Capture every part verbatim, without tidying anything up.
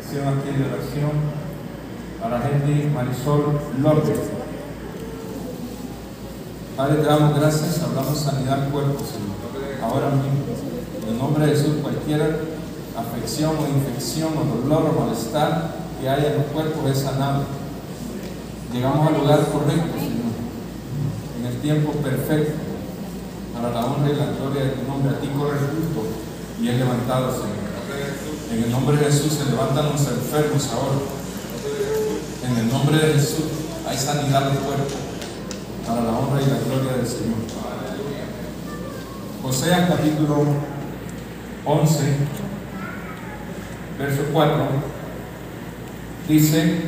sección aquí de oración para Henry Marisol López. Padre, te damos gracias, hablamos sanidad al cuerpo, Señor, ahora mismo. En el nombre de Jesús, cualquier afección o infección o dolor o malestar que haya en los cuerpos es sanado. Llegamos al lugar correcto, Señor, en el tiempo perfecto, para la honra y la gloria de tu nombre. A ti corre el justo y es levantado, Señor. En el nombre de Jesús se levantan los enfermos ahora. En el nombre de Jesús hay sanidad del cuerpo, para la honra y la gloria del Señor. Oseas capítulo once, verso cuatro, dice: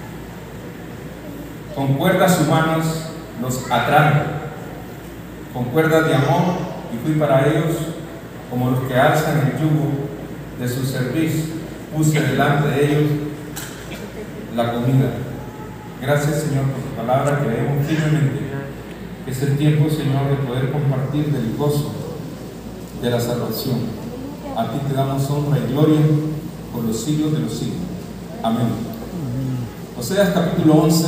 con cuerdas humanas los atraje, con cuerdas de amor, y fui para ellos como los que alzan el yugo de su cerviz, puse delante de ellos la comida. Gracias, Señor, por tu palabra. Creemos firmemente que es el tiempo, Señor, de poder compartir del gozo de la salvación. A ti te damos honra y gloria por los siglos de los siglos. Amén. Oseas capítulo once,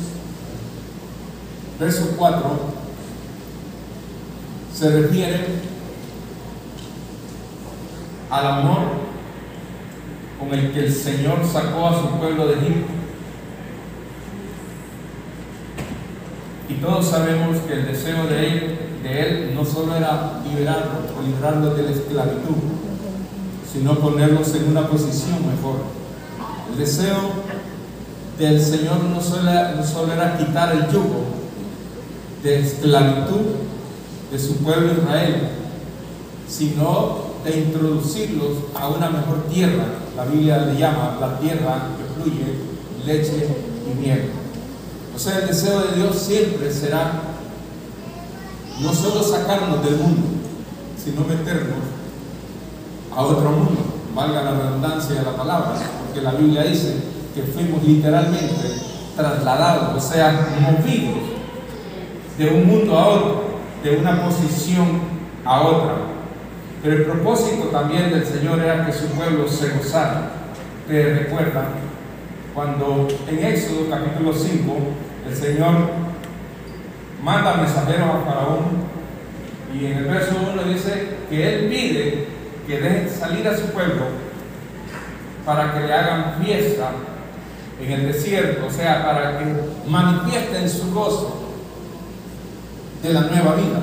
verso cuatro, se refiere al amor con el que el Señor sacó a su pueblo de Egipto. Y todos sabemos que el deseo de él, de él no solo era liberarlos o librarlos de la esclavitud, sino ponerlos en una posición mejor. El deseo del Señor no solo, no solo era quitar el yugo de esclavitud de su pueblo Israel, sino de introducirlos a una mejor tierra. La Biblia le llama la tierra que fluye leche y miel. O sea, el deseo de Dios siempre será no solo sacarnos del mundo, sino meternos a otro mundo, valga la redundancia de la palabra, porque la Biblia dice que fuimos literalmente trasladados, o sea, movidos de un mundo a otro, de una posición a otra. Pero el propósito también del Señor era que su pueblo se gozara. Ustedes recuerdan cuando en Éxodo capítulo cinco el Señor manda mensajeros a Faraón, y en el verso uno dice que Él pide que dejen salir a su pueblo para que le hagan fiesta en el desierto, o sea, para que manifiesten su gozo de la nueva vida.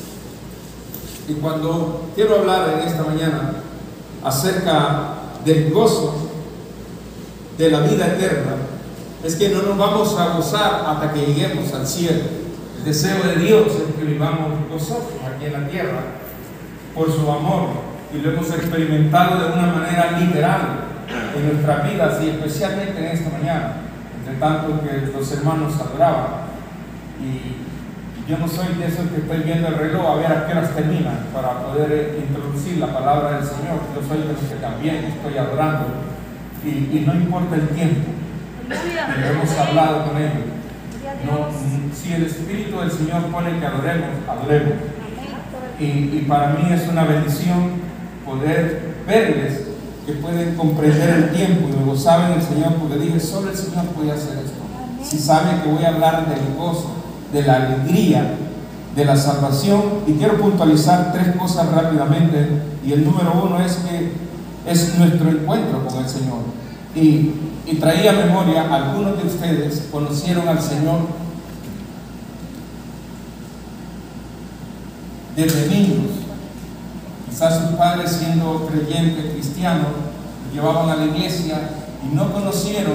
Y cuando quiero hablar en esta mañana acerca del gozo de la vida eterna, es que no nos vamos a gozar hasta que lleguemos al cielo. El deseo de Dios es que vivamos nosotros aquí en la tierra por su amor, y lo hemos experimentado de una manera literal en nuestras vidas, y especialmente en esta mañana, entre tanto que los hermanos adoraban. Y yo no soy de esos que estoy viendo el reloj a ver a qué horas termina para poder introducir la palabra del Señor. Yo soy de los que también estoy adorando, y, y no importa el tiempo, pero hemos hablado con ellos. No, si el Espíritu del Señor pone que adoremos, adoremos. Y, y para mí es una bendición poder verles que pueden comprender el tiempo y luego saben el Señor, porque dije, solo el Señor puede hacer esto. Si saben que voy a hablar del gozo, de la alegría, de la salvación, y quiero puntualizar tres cosas rápidamente. Y el número uno es que es nuestro encuentro con el Señor. Y, y traía a memoria, algunos de ustedes conocieron al Señor desde niños. Quizás sus padres, siendo creyentes cristianos, llevaban a la iglesia y no conocieron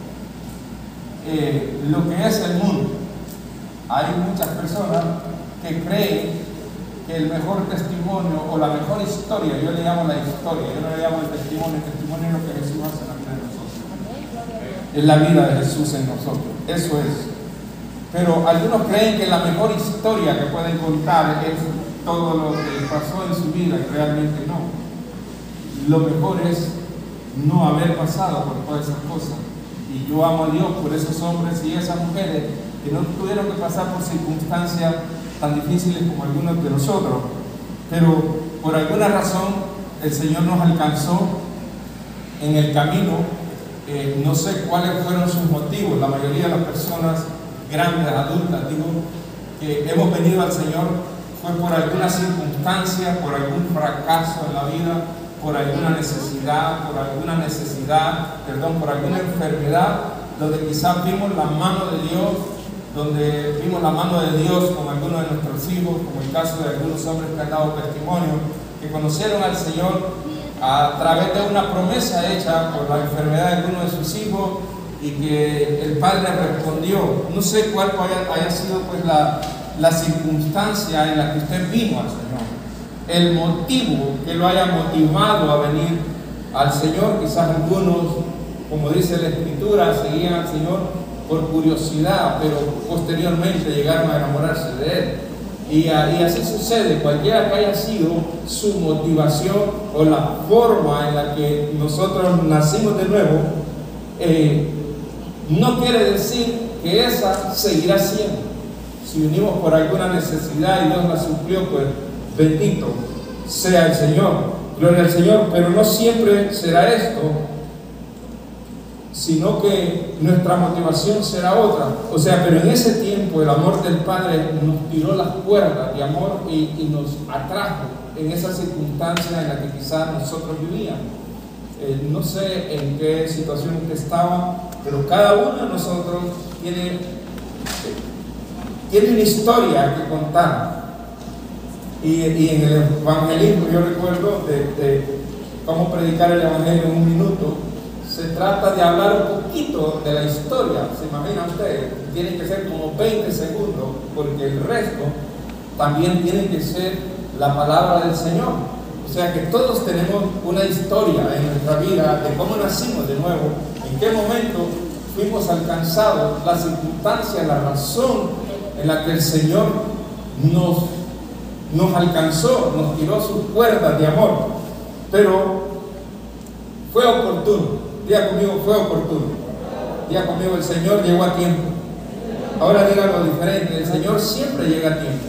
eh, lo que es el mundo. Hay muchas personas que creen que el mejor testimonio o la mejor historia, yo le llamo la historia, yo no le llamo el testimonio, el testimonio es lo que Jesús hace en la vida de nosotros, es la vida de Jesús en nosotros, eso es. Pero algunos creen que la mejor historia que pueden contar es todo lo que pasó en su vida, y realmente no. Lo mejor es no haber pasado por todas esas cosas. Y yo amo a Dios por esos hombres y esas mujeres que no tuvieron que pasar por circunstancias tan difíciles como algunos de nosotros, pero por alguna razón el Señor nos alcanzó en el camino, eh, no sé cuáles fueron sus motivos. La mayoría de las personas grandes, adultas, digo, que hemos venido al Señor fue por alguna circunstancia, por algún fracaso en la vida, por alguna necesidad, por alguna necesidad, perdón, por alguna enfermedad, donde quizás vimos la mano de Dios, donde vimos la mano de Dios con algunos de nuestros hijos, como el caso de algunos hombres que han dado testimonio, que conocieron al Señor a través de una promesa hecha por la enfermedad de alguno de sus hijos y que el Padre respondió. No sé cuál haya, haya sido pues la, la circunstancia en la que usted vino al Señor, el motivo que lo haya motivado a venir al Señor. Quizás algunos, como dice la Escritura, seguían al Señor por curiosidad, pero posteriormente llegaron a enamorarse de Él. Y, y así sucede, cualquiera que haya sido su motivación o la forma en la que nosotros nacimos de nuevo, eh, no quiere decir que esa seguirá siendo. Si venimos por alguna necesidad y Dios la suplió, pues bendito sea el Señor, gloria al Señor, pero no siempre será esto, sino que nuestra motivación será otra. O sea, pero en ese tiempo el amor del Padre nos tiró las cuerdas de amor y, y nos atrajo en esa circunstancia en la que quizás nosotros vivíamos. Eh, no sé en qué situación usted estaba, pero cada uno de nosotros tiene, eh, tiene una historia que contar. Y, y en el evangelismo, yo recuerdo de, de cómo predicar el evangelio en un minuto. Se trata de hablar un poquito de la historia. ¿Se imagina usted? Tiene que ser como veinte segundos, porque el resto también tiene que ser la palabra del Señor. O sea que todos tenemos una historia en nuestra vida de cómo nacimos de nuevo, en qué momento fuimos alcanzados, la circunstancia, la razón en la que el Señor nos, nos alcanzó, nos tiró sus cuerdas de amor. Pero fue oportuno. Diga conmigo, fue oportuno. Diga conmigo, el Señor llegó a tiempo. Ahora dígalo diferente, el Señor siempre llega a tiempo.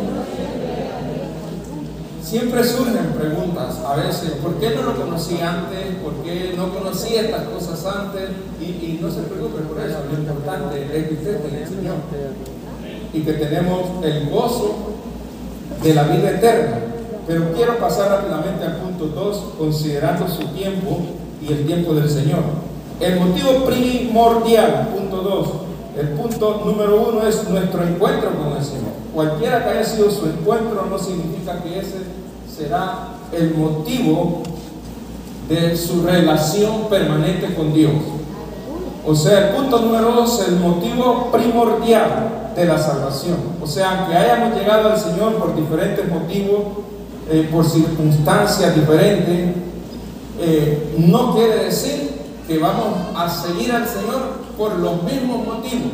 Siempre surgen preguntas a veces: ¿por qué no lo conocí antes? ¿Por qué no conocí estas cosas antes? Y, y no se preocupe por eso. Lo importante es que usted tenga el Señor y que tenemos el gozo de la vida eterna. Pero quiero pasar rápidamente al punto dos, considerando su tiempo y el tiempo del Señor. El motivo primordial, punto dos. El punto número uno es nuestro encuentro con el Señor. Cualquiera que haya sido su encuentro no significa que ese será el motivo de su relación permanente con Dios. O sea, el punto número dos, el motivo primordial de la salvación. O sea, aunque hayamos llegado al Señor por diferentes motivos, eh, por circunstancias diferentes, eh, no quiere decir que vamos a seguir al Señor por los mismos motivos.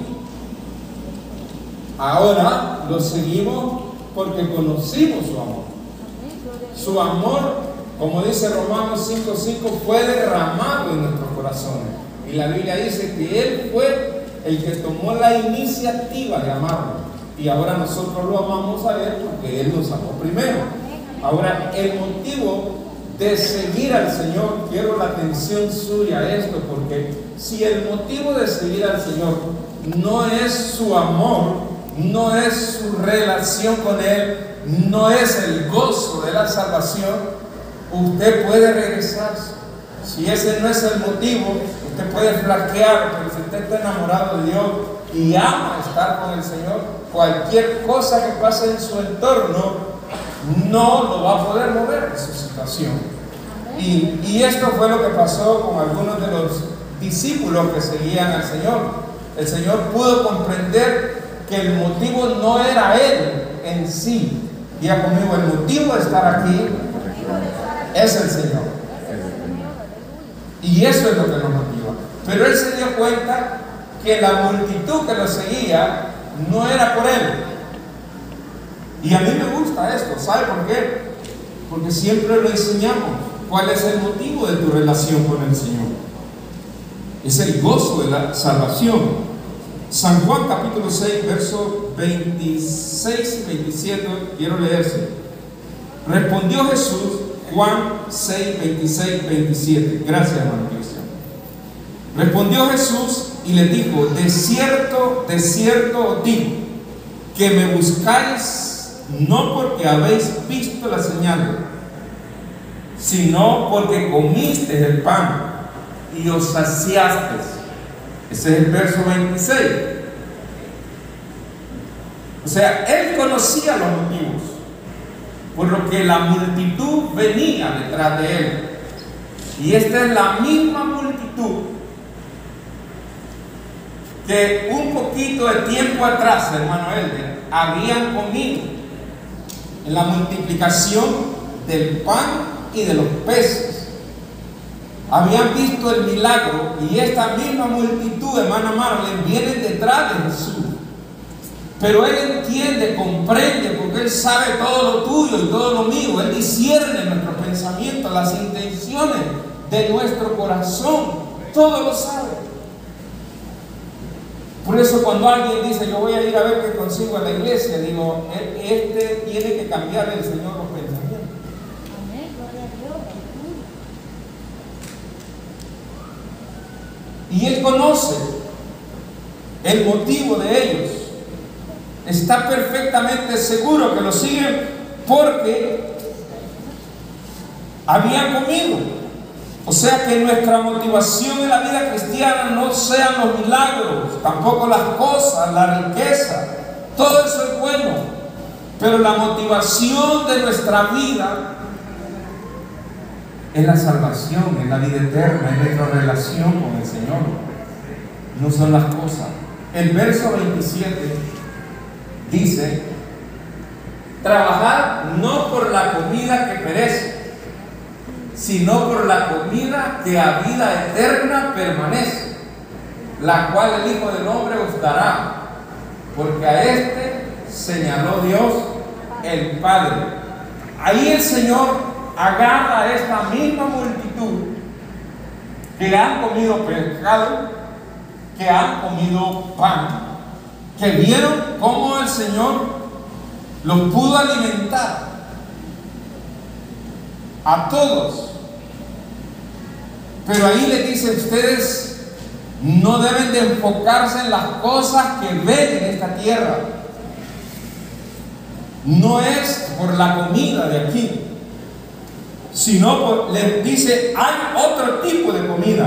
Ahora lo seguimos porque conocimos su amor. Su amor, como dice Romanos cinco cinco, fue derramado en nuestros corazones. Y la Biblia dice que Él fue el que tomó la iniciativa de amarnos. Y ahora nosotros lo amamos a Él porque Él nos amó primero. Ahora, el motivo de seguir al Señor, quiero la atención suya a esto, porque si el motivo de seguir al Señor no es su amor, no es su relación con Él, no es el gozo de la salvación, usted puede regresarse. Si ese no es el motivo, usted puede flaquear, pero si usted está enamorado de Dios y ama estar con el Señor, cualquier cosa que pase en su entorno no lo va a poder mover de su situación. Y, y esto fue lo que pasó con algunos de los discípulos que seguían al Señor. El Señor pudo comprender que el motivo no era Él en sí. Diga conmigo, el motivo de estar aquí es el Señor. Y eso es lo que nos motiva. Pero Él se dio cuenta que la multitud que lo seguía no era por Él. Y a mí me gusta esto. ¿Sabe por qué? Porque siempre lo enseñamos. ¿Cuál es el motivo de tu relación con el Señor? Es el gozo de la salvación. San Juan capítulo seis, versos veintiséis y veintisiete, quiero leerse. Respondió Jesús, Juan seis, veintiséis, veintisiete. Gracias, hermano Cristian. Respondió Jesús y le dijo: de cierto, de cierto os digo, que me buscáis no porque habéis visto las señales, sino porque comisteis el pan y os saciasteis. Ese es el verso veintiséis. O sea, él conocía los motivos por lo que la multitud venía detrás de él. Y esta es la misma multitud que un poquito de tiempo atrás, hermano Elder, habían comido en la multiplicación del pan y de los peces. Habían visto el milagro, y esta misma multitud, hermana Marlene, viene detrás de Jesús. Pero él entiende, comprende, porque él sabe todo lo tuyo y todo lo mío. Él discierne nuestros pensamientos, las intenciones de nuestro corazón. Todo lo sabe. Por eso cuando alguien dice: yo voy a ir a ver qué consigo a la iglesia, digo, este tiene que cambiarle el Señor los pensamientos. Y él conoce el motivo de ellos. Está perfectamente seguro que lo siguen porque habían comido. O sea, que nuestra motivación en la vida cristiana no sean los milagros, tampoco las cosas, la riqueza. Todo eso es bueno, pero la motivación de nuestra vida es la salvación, es la vida eterna, es nuestra relación con el Señor. No son las cosas. El verso veintisiete dice: trabajad no por la comida que perece, sino por la comida que a vida eterna permanece, la cual el Hijo del Hombre os dará, porque a este señaló Dios el Padre. Ahí el Señor agarra a esta misma multitud que han comido pescado, que han comido pan, que vieron cómo el Señor los pudo alimentar a todos. Pero ahí les dice: ustedes no deben de enfocarse en las cosas que ven en esta tierra. No es por la comida de aquí, sino por, les dice, hay otro tipo de comida.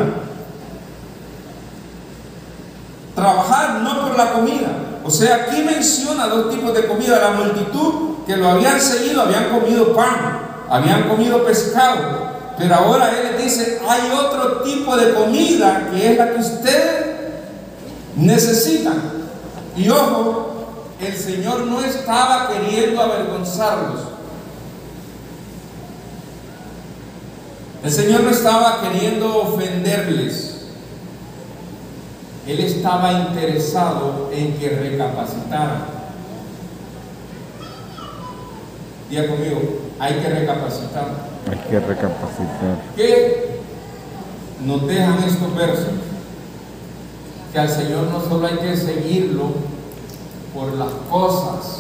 Trabajar no por la comida. O sea, aquí menciona dos tipos de comida. La multitud que lo habían seguido habían comido pan, habían comido pescado, pero ahora él les dice: hay otro tipo de comida que es la que ustedes necesitan. Y ojo, el Señor no estaba queriendo avergonzarlos. El Señor no estaba queriendo ofenderles. Él estaba interesado en que recapacitaran. Diga conmigo: hay que recapacitar. Hay que recapacitar. ¿Qué nos dejan estos versos? Que al Señor no solo hay que seguirlo por las cosas,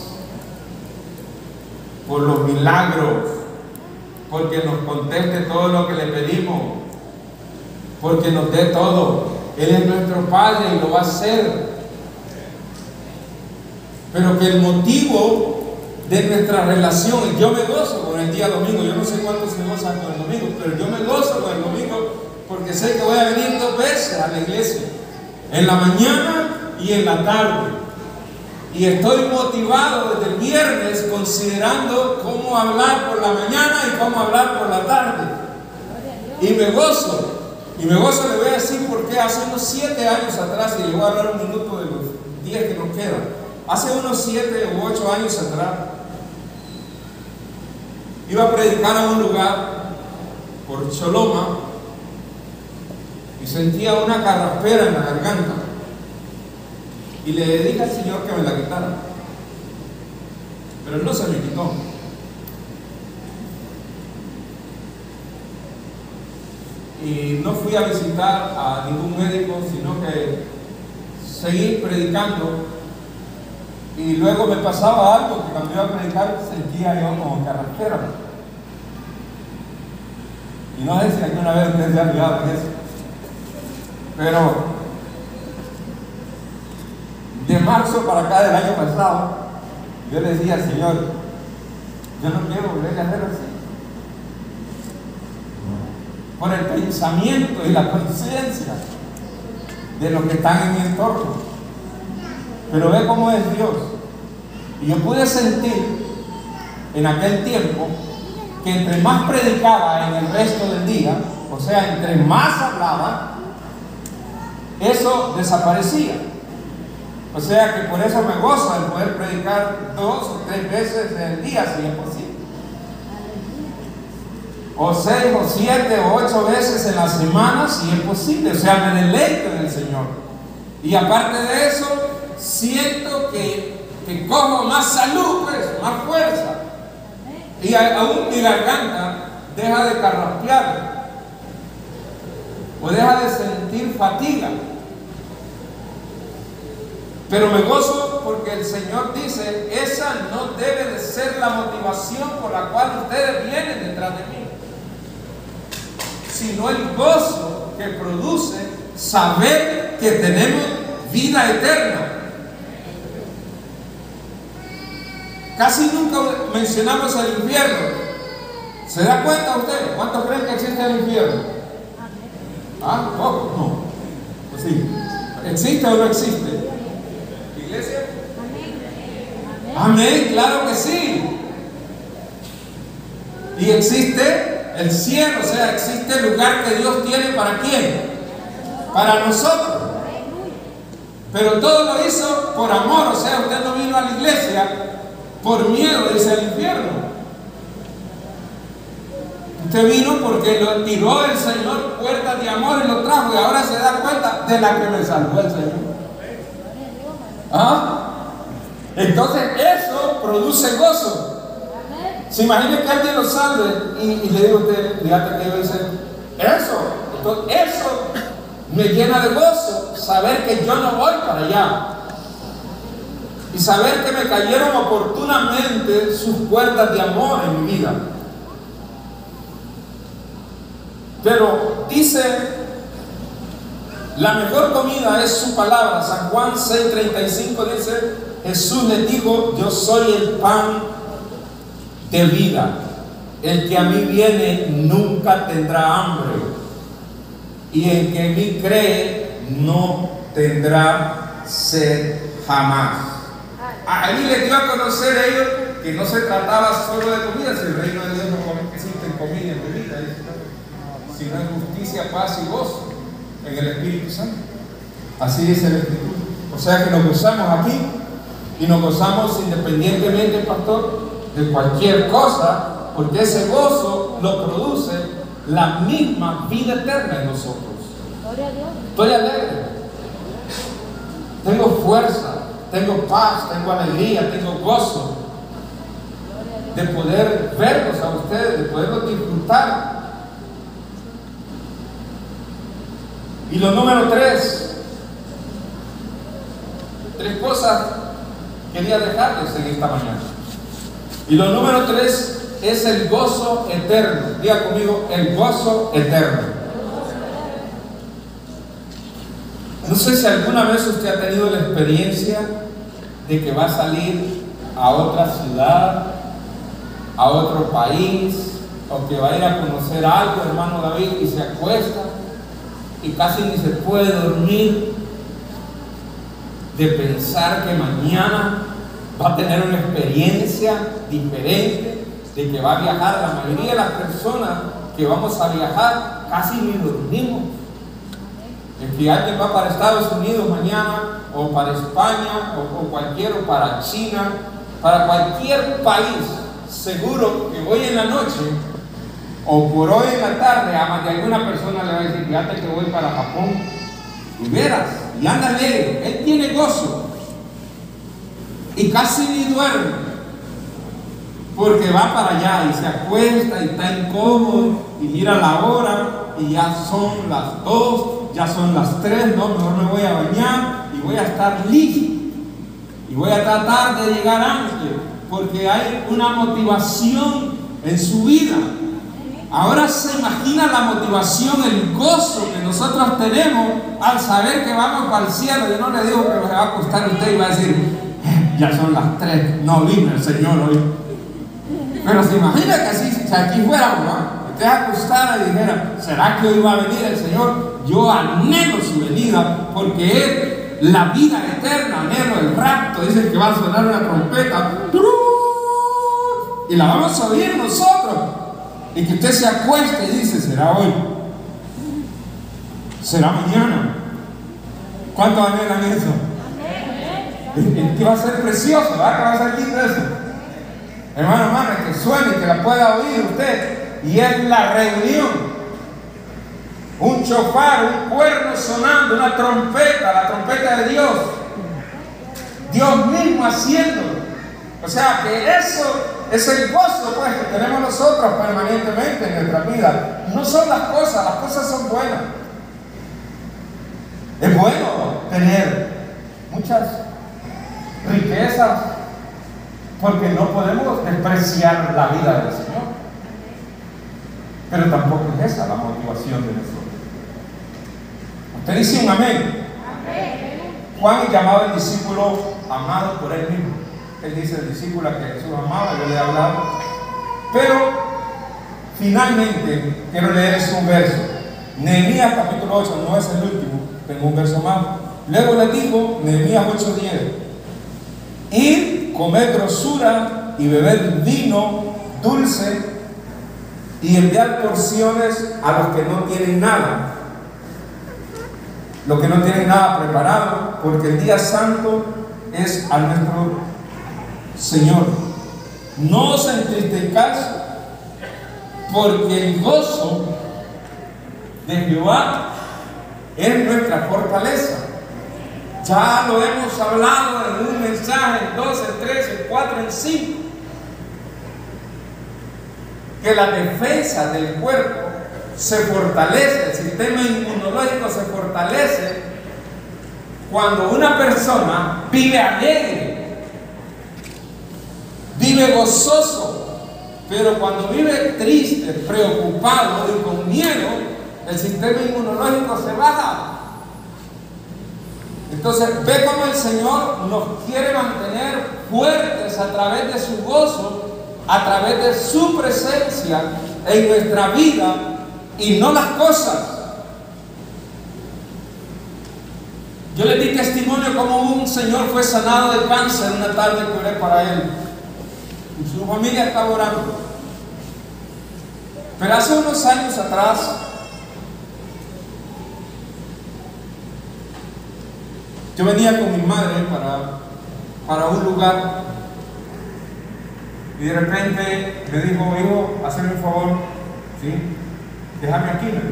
por los milagros, porque nos conteste todo lo que le pedimos, porque nos dé todo. Él es nuestro Padre y lo va a hacer. Pero que el motivo de nuestra relación, y yo me gozo con el día domingo, yo no sé cuántos se gozan con el domingo, pero yo me gozo con el domingo porque sé que voy a venir dos veces a la iglesia, en la mañana y en la tarde. Y estoy motivado desde el viernes considerando cómo hablar por la mañana y cómo hablar por la tarde. Y me gozo. Y me gozo, le voy a decir por qué. Hace unos siete años atrás, y le voy a hablar un minuto de los días que nos quedan. Hace unos siete u ocho años atrás, iba a predicar a un lugar por Choloma y sentía una carraspera en la garganta. Y le dije al Señor que me la quitara. Pero no se me quitó. Y no fui a visitar a ningún médico, sino que seguí predicando. Y luego me pasaba algo que cuando iba a predicar sentía yo como carraspera. Y no sé si alguna vez usted se ha fijado en eso. Pero de marzo para acá del año pasado, yo le decía al Señor, yo no quiero volver a hacer así. Por el pensamiento y la conciencia de los que están en mi entorno. Pero ve cómo es Dios. Y yo pude sentir en aquel tiempo que entre más predicaba en el resto del día, o sea, entre más hablaba, eso desaparecía. O sea que por eso me gozo de poder predicar dos o tres veces en el día, si es posible. O seis o siete o ocho veces en la semana, si es posible. O sea, me deleito en el Señor. Y aparte de eso, siento que, que cojo más salud, pues, más fuerza. Y aún mi garganta deja de carraspear o deja de sentir fatiga. Pero me gozo porque el Señor dice, esa no debe de ser la motivación por la cual ustedes vienen detrás de mí, sino el gozo que produce saber que tenemos vida eterna. Casi nunca mencionamos el infierno. ¿Se da cuenta usted? ¿Cuántos creen que existe el infierno? ¿Ah? ¿Poco? No. Pues sí. ¿Existe o no existe? ¿Iglesia? Amén, claro que sí. Y existe el cielo, o sea, existe el lugar que Dios tiene para quién, para nosotros. Pero todo lo hizo por amor, o sea, usted no vino a la iglesia por miedo, dice el infierno. Usted vino porque lo tiró el Señor puertas de amor y lo trajo, y ahora se da cuenta de la que le salvó el Señor. ¿Ah? Entonces eso produce gozo. Se imagina que alguien lo salve y, y le digo a usted, fíjate que yo hice eso. Entonces eso me llena de gozo, saber que yo no voy para allá. Y saber que me cayeron oportunamente sus puertas de amor en mi vida. Pero dice, la mejor comida es su palabra. San Juan seis treinta y cinco dice, Jesús les dijo, yo soy el pan de vida. El que a mí viene nunca tendrá hambre. Y el que en mí cree no tendrá sed jamás. Ahí les dio a conocer a ellos que no se trataba solo de comida, si el reino de Dios no existe en comida y en bebida, sino en justicia, paz y gozo en el Espíritu Santo. Así dice la Escritura. O sea que nos gozamos aquí y nos gozamos independientemente, pastor, de cualquier cosa, porque ese gozo lo produce la misma vida eterna en nosotros. Estoy alegre, tengo fuerza, tengo paz, tengo alegría, tengo gozo de poder verlos a ustedes, de poderlos disfrutar. Y lo número tres, tres cosas quería dejarles en esta mañana. Y lo número tres es el gozo eterno. Diga conmigo, el gozo eterno. No sé si alguna vez usted ha tenido la experiencia de que va a salir a otra ciudad, a otro país, o que va a ir a conocer algo, hermano David, y se acuesta y casi ni se puede dormir de pensar que mañana va a tener una experiencia diferente, de que va a viajar. La mayoría de las personas que vamos a viajar casi ni dormimos. El que alguien va para Estados Unidos mañana, o para España, o, o cualquier, o para China, para cualquier país, seguro que hoy en la noche, o por hoy en la tarde, a más de alguna persona le va a decir, fíjate que voy para Japón, y verás, y anda alegre, él tiene gozo, y casi ni duerme, porque va para allá, y se acuesta, y está incómodo, y mira la hora, y ya son las dos, ya son las tres, no, mejor me voy a bañar y voy a estar listo y voy a tratar de llegar antes, porque hay una motivación en su vida. Ahora se imagina la motivación, el gozo que nosotros tenemos al saber que vamos para el cielo. Yo no le digo que se va a acostar usted y va a decir, ya son las tres, no vino el Señor hoy. Pero se imagina que así, si aquí fuéramos, ¿no? Usted acostara y dijera, ¿será que hoy va a venir el Señor? Yo anhelo su venida, porque es la vida eterna, anhelo el rapto. Dice que va a sonar una trompeta y la vamos a oír nosotros. Y que usted se acueste y dice, ¿será hoy? ¿Será mañana? ¿Cuántos anhelan eso? Que va a ser precioso, ¿verdad? Que va a ser lindo eso. Hermano, hermano, que suene, que la pueda oír usted. Y es la reunión. Un chofar, un cuerno sonando, una trompeta, la trompeta de Dios. Dios mismo haciéndolo. O sea que eso es el gozo, pues, que tenemos nosotros permanentemente en nuestra vida. No son las cosas, las cosas son buenas. Es bueno tener muchas riquezas, porque no podemos despreciar la vida del Señor. Pero tampoco es esa la motivación de nosotros. Usted dice un amén. Amén. Juan es llamado el discípulo amado por él mismo. Él dice el discípulo que Jesús amaba, yo le he hablado. Pero finalmente quiero leerles un verso. Nehemías capítulo ocho, no es el último, tengo un verso más. Luego le dijo, Nehemías ocho diez, ir, comer grosura y beber vino dulce y enviar porciones a los que no tienen nada, los que no tienen nada preparado, porque el día santo es a nuestro Señor. No os entristezcáis, porque el gozo de Jehová es nuestra fortaleza. Ya lo hemos hablado en un mensaje, en dos, en tres, en cuatro, en cinco, que la defensa del cuerpo se fortalece, el sistema inmunológico se fortalece cuando una persona vive alegre, vive gozoso. Pero cuando vive triste, preocupado y con miedo, el sistema inmunológico se baja. Entonces, ve cómo el Señor nos quiere mantener fuertes a través de su gozo, a través de su presencia en nuestra vida, y no las cosas. Yo le di testimonio como un señor fue sanado de cáncer una tarde que oré para él. Y su familia estaba orando. Pero hace unos años atrás, yo venía con mi madre para, para un lugar y de repente me dijo, hijo, hazme un favor, ¿sí? Déjame aquí, ¿no?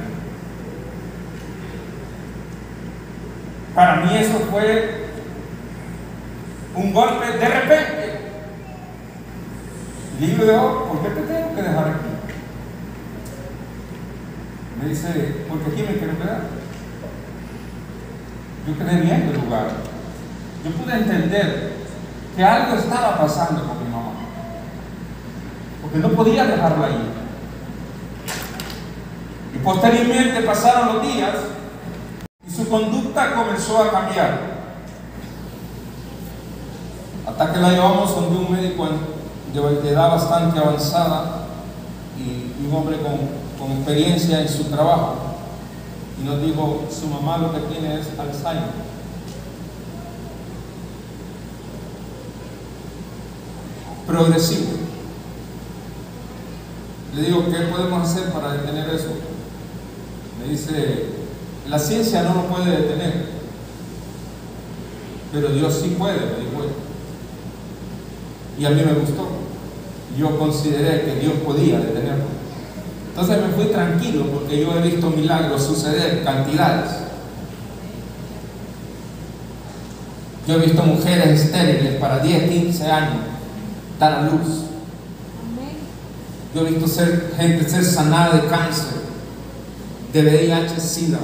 Para mí eso fue un golpe de repente. Y digo yo, ¿por qué te tengo que dejar aquí? Me dice, porque aquí me quiero quedar. Yo quedé viendo el lugar. Yo pude entender que algo estaba pasando con mi mamá, porque no podía dejarla ahí. Y posteriormente pasaron los días y su conducta comenzó a cambiar, hasta que la llevamos donde un médico de edad bastante avanzada y un hombre con, con experiencia en su trabajo. Y nos dijo, su mamá lo que tiene es Alzheimer. Progresivo. Le digo, ¿qué podemos hacer para detener eso? Me dice, la ciencia no lo puede detener, pero Dios sí puede, me dijo él. Y a mí me gustó. Yo consideré que Dios podía detenerlo. Entonces me fui tranquilo, porque yo he visto milagros suceder, cantidades. Yo he visto mujeres estériles para diez, quince años dar a luz. Yo he visto ser, gente ser sanada de cáncer, de V I H, SIDA,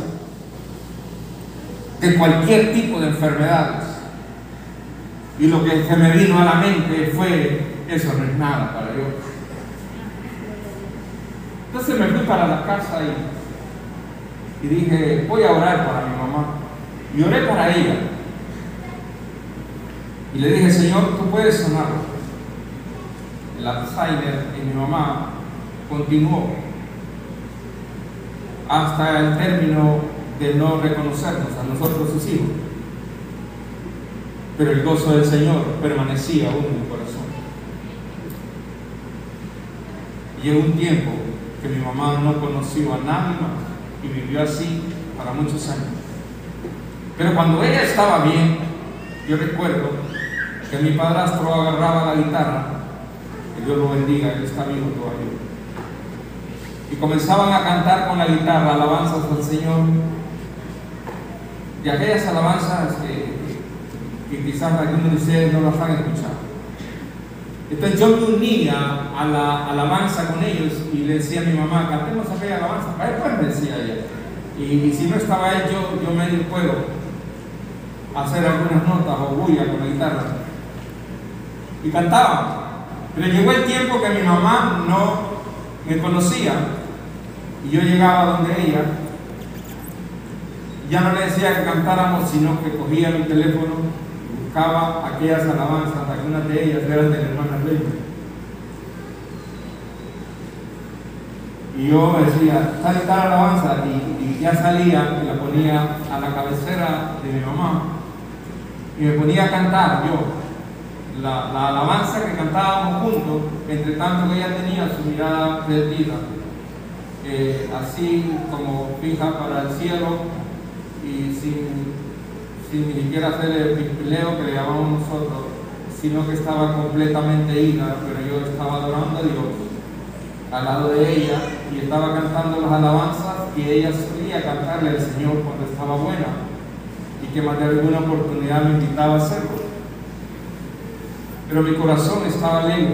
de cualquier tipo de enfermedades. Y lo que se me vino a la mente fue, eso no es nada para Dios. Entonces me fui para la casa y, y dije, voy a orar para mi mamá. Y oré para ella. Y le dije, Señor, tú puedes sanarlo. El Alzheimer en mi mamá continuó hasta el término de no reconocernos a nosotros sus hijos. Pero el gozo del Señor permanecía aún en mi corazón. Llegó un tiempo que mi mamá no conoció a nadie más y vivió así para muchos años. Pero cuando ella estaba bien, yo recuerdo que mi padrastro agarraba la guitarra, que Dios lo bendiga, él está vivo todavía, y comenzaban a cantar con la guitarra alabanzas al Señor, y aquellas alabanzas que, que quizás algunos de ustedes no las han escuchado. Entonces yo me unía a la alabanza con ellos y le decía a mi mamá, cantemos aquella alabanza. Después me decía ella, y, y si no estaba él, yo, yo medio puedo hacer algunas notas o bulla con la guitarra, y cantaba. Pero llegó el tiempo que mi mamá no me conocía y yo llegaba donde ella, ya no le decía que cantáramos, sino que cogía mi teléfono, buscaba aquellas alabanzas, algunas de ellas eran de la hermana Reina, y yo decía, tal y tal alabanza, y, y ya salía y la ponía a la cabecera de mi mamá y me ponía a cantar yo la, la alabanza que cantábamos juntos, entre tanto que ella tenía su mirada perdida, eh, así como fija para el cielo y sin, sin ni siquiera hacer el pispileo que le llamamos nosotros, sino que estaba completamente ida, pero yo estaba adorando a Dios al lado de ella y estaba cantando las alabanzas que ella solía cantarle al Señor cuando estaba buena y que más de alguna oportunidad me invitaba a hacerlo. Pero mi corazón estaba alegre,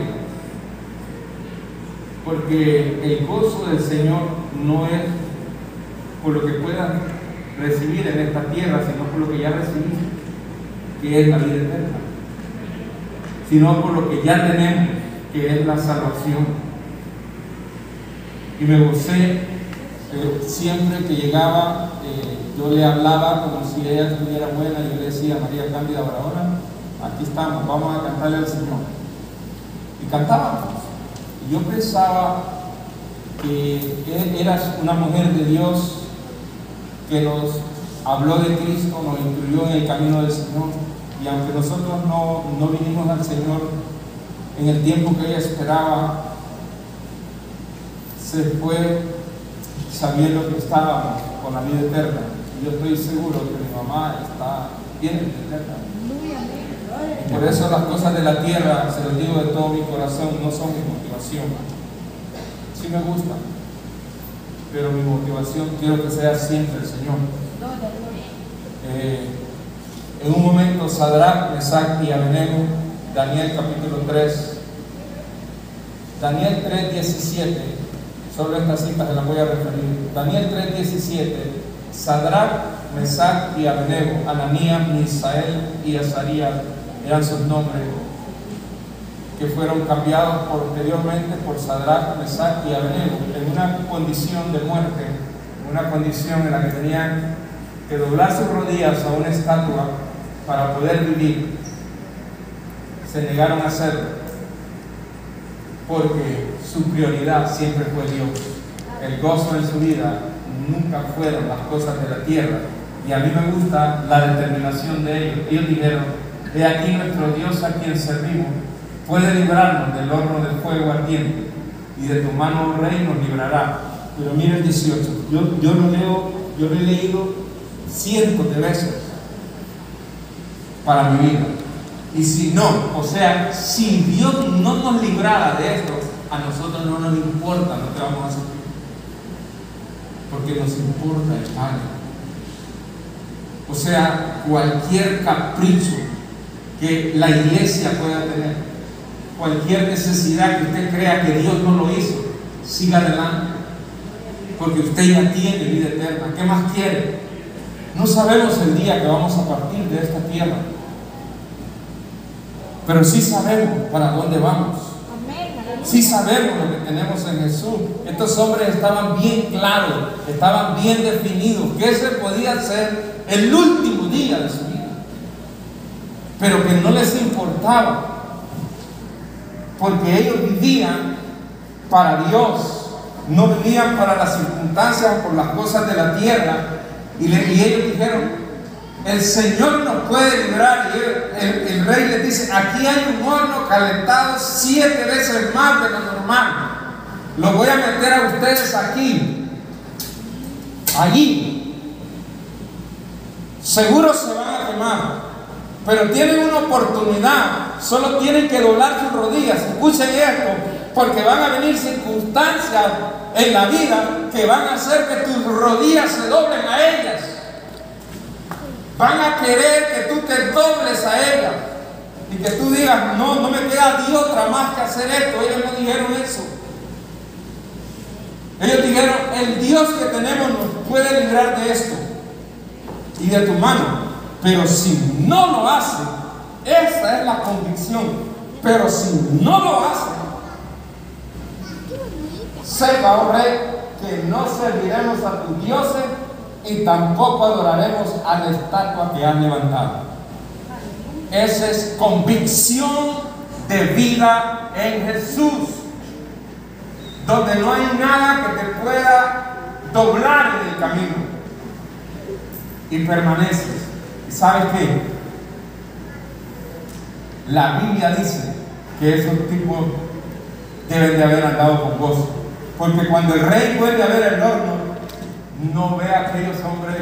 porque el gozo del Señor no es por lo que puedas recibir en esta tierra, sino por lo que ya recibí, que es la vida eterna, sino por lo que ya tenemos, que es la salvación. Y me gocé eh, siempre que llegaba, eh, yo le hablaba como si ella estuviera buena, yo le decía, María Cándida Barahona, aquí estamos, vamos a cantarle al Señor. Y cantábamos. Y yo pensaba que eras una mujer de Dios que nos habló de Cristo, nos incluyó en el camino del Señor. Y aunque nosotros no, no vinimos al Señor en el tiempo que ella esperaba, se fue sabiendo que estábamos con la vida eterna. Y yo estoy seguro que mi mamá está bien eterna. Por eso las cosas de la tierra, se los digo de todo mi corazón, no son mi motivación. Sí me gustan, pero mi motivación quiero que sea siempre el Señor. Eh, en un momento, Sadrach, Mesach y Abednego, Daniel capítulo tres, Daniel tres diecisiete, solo estas citas se las voy a referir. Daniel tres diecisiete, Sadrach, Mesach y Abednego, Ananías, Misael y Azarías eran sus nombres, que fueron cambiados posteriormente por Sadrach, Mesach y Abednego en una condición de muerte, en una condición en la que tenían que doblar sus rodillas a una estatua para poder vivir. Se negaron a hacerlo porque su prioridad siempre fue Dios. El gozo en su vida nunca fueron las cosas de la tierra, y a mí me gusta la determinación de ellos. Ellos dijeron: he aquí nuestro Dios a quien servimos puede librarnos del horno del fuego ardiente, y de tu mano, oh rey, nos librará. Pero mira el dieciocho, yo, yo lo leo, yo lo he leído cientos de veces para mi vida. Y si no, o sea, si Dios no nos librara de esto, a nosotros no nos importa lo que vamos a hacer, porque nos importa el Padre. O sea, cualquier capricho que la iglesia pueda tener, cualquier necesidad que usted crea que Dios no lo hizo, siga adelante, porque usted ya tiene vida eterna. ¿Qué más quiere? No sabemos el día que vamos a partir de esta tierra, pero sí sabemos para dónde vamos. Sí sabemos lo que tenemos en Jesús. Estos hombres estaban bien claros, estaban bien definidos, que ese podía ser el último día de su vida, pero que no les importaba, porque ellos vivían para Dios, no vivían para las circunstancias o por las cosas de la tierra. Y, le, y ellos dijeron: el Señor nos puede librar. Y el, el, el rey les dice: aquí hay un horno calentado siete veces más de lo normal, lo voy a meter a ustedes aquí, allí, seguro se van a quemar, pero tienen una oportunidad, solo tienen que doblar sus rodillas. Escuchen esto, porque van a venir circunstancias en la vida que van a hacer que tus rodillas se doblen a ellas. Van a querer que tú te dobles a ellas y que tú digas: no, no me queda de otra más que hacer esto. Ellos no dijeron eso. Ellos dijeron: el Dios que tenemos nos puede librar de esto y de tu mano, pero si no lo hace, esta es la convicción, pero si no lo hace, sepa, oh rey, que no serviremos a tus dioses y tampoco adoraremos a la estatua que han levantado. Esa es convicción de vida en Jesús, donde no hay nada que te pueda doblar en el camino, y permaneces. ¿Y sabes qué? La Biblia dice que esos tipos deben de haber andado con gozo, porque cuando el rey vuelve a ver el horno, no ve a aquellos hombres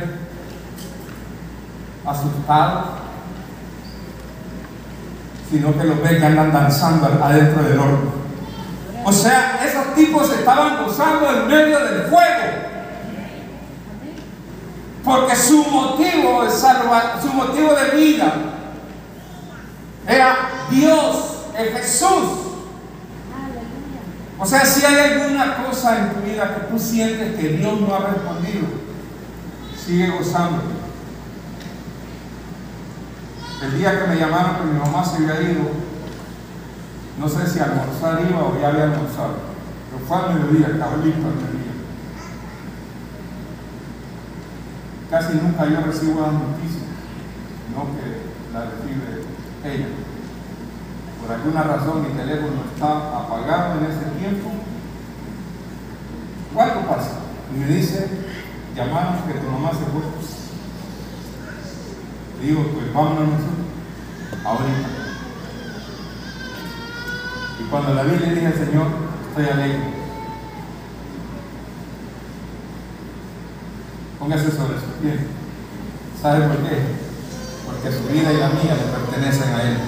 asustados, sino que los ve que andan danzando adentro del horno. O sea, esos tipos estaban gozando en medio del fuego, porque su motivo de salva, su motivo de vida era Dios, es Jesús. O sea, si hay alguna cosa en tu vida que tú sientes que Dios no ha respondido, sigue gozándote. El día que me llamaron que mi mamá se había ido, no sé si a almorzar iba o ya había almorzado, pero fue al mediodía, estaba listo al mediodía. Casi nunca yo recibo las noticias, no que la recibe ella. Por alguna razón mi teléfono está apagado en ese tiempo. Algo pasa. Y me dice: llamaron que tu mamá se fue. Digo: pues vámonos nosotros, ahorita. Y cuando la vi le dije al Señor: estoy alegre. Póngase sobre sus pies. ¿Sabe por qué? Porque su vida y la mía le pertenecen a Él.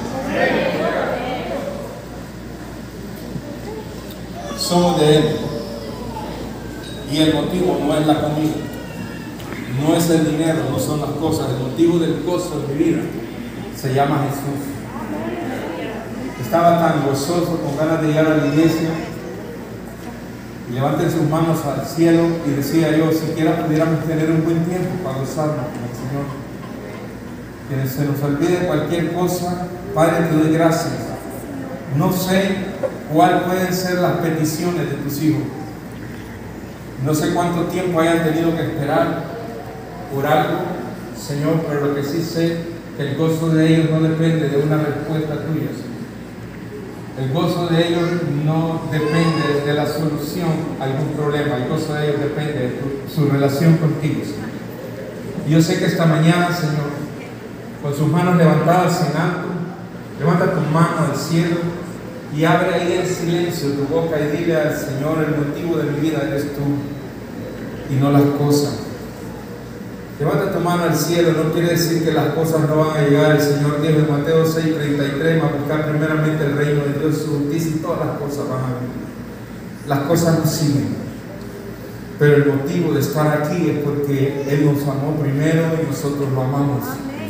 Somos de Él, y el motivo no es la comida, no es el dinero, no son las cosas. El motivo del gozo de mi vida se llama Jesús. Estaba tan gozoso, con ganas de llegar a la iglesia, y levanten sus manos al cielo y decía yo: siquiera pudiéramos tener un buen tiempo para gozarnos con el Señor, que se nos olvide cualquier cosa. Padre, te doy gracias. No sé cuáles pueden ser las peticiones de tus hijos, no sé cuánto tiempo hayan tenido que esperar por algo, Señor, pero lo que sí sé, que el gozo de ellos no depende de una respuesta tuya, Señor. El gozo de ellos no depende de la solución a algún problema, el gozo de ellos depende de tu, su relación contigo, Señor. Y yo sé que esta mañana, Señor, con sus manos levantadas en alto, levanta tu mano al cielo y abre ahí en silencio tu boca y dile al Señor: el motivo de mi vida eres tú y no las cosas. Levanta tu mano al cielo. No quiere decir que las cosas no van a llegar. El Señor dijo en Mateo seis treinta y tres: a buscar primeramente el reino de Dios, su justicia, y todas las cosas van a venir. Las cosas nos siguen, pero el motivo de estar aquí es porque Él nos amó primero y nosotros lo amamos.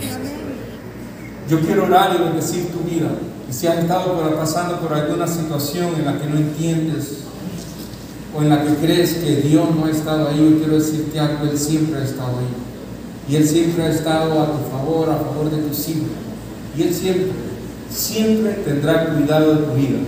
Yo quiero orar y bendecir tu vida. Y si has estado por, pasando por alguna situación en la que no entiendes o en la que crees que Dios no ha estado ahí, yo quiero decirte algo: Él siempre ha estado ahí. Y Él siempre ha estado a tu favor, a favor de tus hijos. Y Él siempre, siempre tendrá cuidado de tu vida.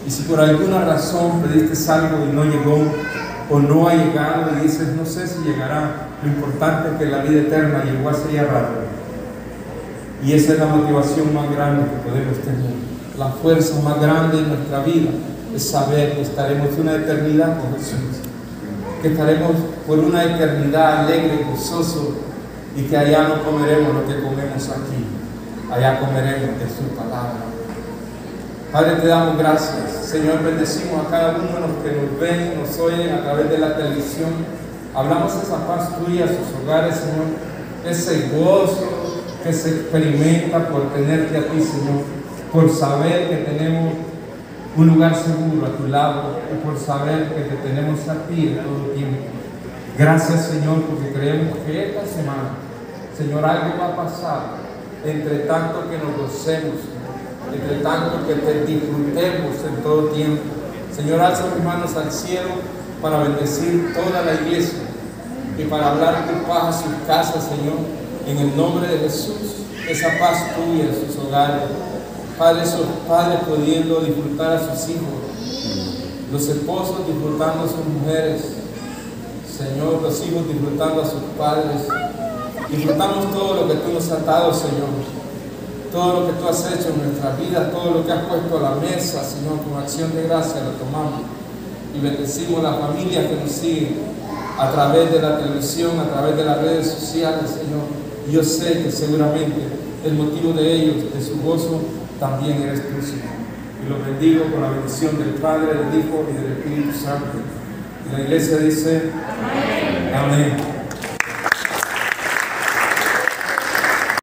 Y si por alguna razón pediste algo y no llegó, o no ha llegado y dices, no sé si llegará, lo importante es que la vida eterna llegó hace ya rato. Y esa es la motivación más grande que podemos tener. La fuerza más grande en nuestra vida es saber que estaremos una eternidad con Jesús, que estaremos por una eternidad alegre, gozoso, y que allá no comeremos lo que comemos aquí, allá comeremos de su palabra. Padre, te damos gracias. Señor, bendecimos a cada uno de los que nos ven, nos oyen a través de la televisión. Hablamos esa paz tuya a sus hogares, Señor, ese gozo que se experimenta por tenerte a ti, Señor, por saber que tenemos un lugar seguro a tu lado y por saber que te tenemos a ti en todo tiempo. Gracias, Señor, porque creemos que esta semana, Señor, algo va a pasar, entre tanto que nos gocemos, entre tanto que te disfrutemos en todo tiempo. Señor, alza mis manos al cielo para bendecir toda la iglesia y para hablar tu paz a sus casas, Señor, en el nombre de Jesús, esa paz tuya en sus hogares. Padre, esos padres pudiendo disfrutar a sus hijos, los esposos disfrutando a sus mujeres, Señor, los hijos disfrutando a sus padres. Disfrutamos todo lo que tú nos has dado, Señor, todo lo que tú has hecho en nuestra vida, todo lo que has puesto a la mesa, Señor, con acción de gracia lo tomamos y bendecimos la familia que nos sigue a través de la televisión, a través de las redes sociales, Señor. Y yo sé que seguramente el motivo de ellos, de su gozo, también eres tú, Señor. Y lo bendigo con la bendición del Padre, del Hijo y del Espíritu Santo. Y la iglesia dice, amén. Amén.